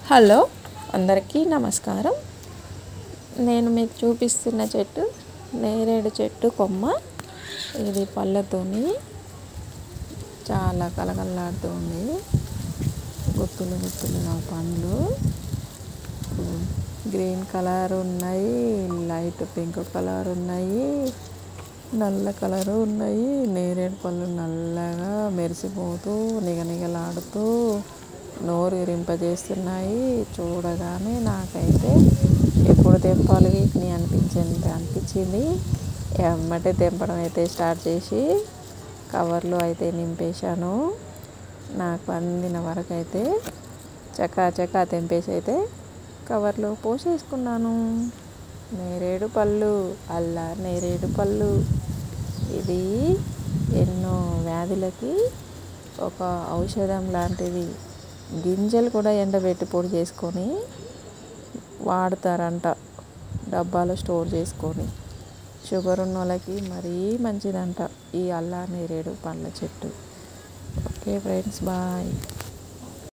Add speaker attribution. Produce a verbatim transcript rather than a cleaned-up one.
Speaker 1: Hello అందరికీ నమస్కారం. నేను మీకు చూపిస్తున్న చెట్టు నేరేడు చెట్టు కొమ్మ. ఇది పళ్ళతోని చాలా కలకలలాడుతుంది. గుత్తులు గుత్తులుగా పండ్లు గ్రీన్ కలర్ ఉన్నాయి, లైట్ పింక్ కలర్ ఉన్నాయి, నల్ల కలరు ఉన్నాయి. నేరేడు పళ్ళు నల్లగా మెరిసిపోతూ నిగనిగలాడుతూ నోరు ఇరింపజేస్తున్నాయి. చూడగానే నాకైతే ఎప్పుడు తెంపాలి వీటిని అనిపించింది అనిపించింది ఎమ్మటే తెంపడం అయితే స్టార్ట్ చేసి కవర్లో అయితే నింపేశాను. నాకు అందిన వరకు అయితే చకా చకా తెంపేసి అయితే కవర్లో పోసేసుకున్నాను. నేరేడు పళ్ళు, అల్లా నేరేడు పళ్ళు. ఇది ఎన్నో వ్యాధులకి ఒక ఔషధం లాంటిది. గింజలు కూడా ఎండబెట్టి పొడి చేసుకొని వాడతారంట, డబ్బాలో స్టోర్ చేసుకొని. షుగర్ ఉన్న వాళ్ళకి మరీ మంచిదంట ఈ అల్లా నేరేడు పండ్ల చెట్టు. Okay friends, bye.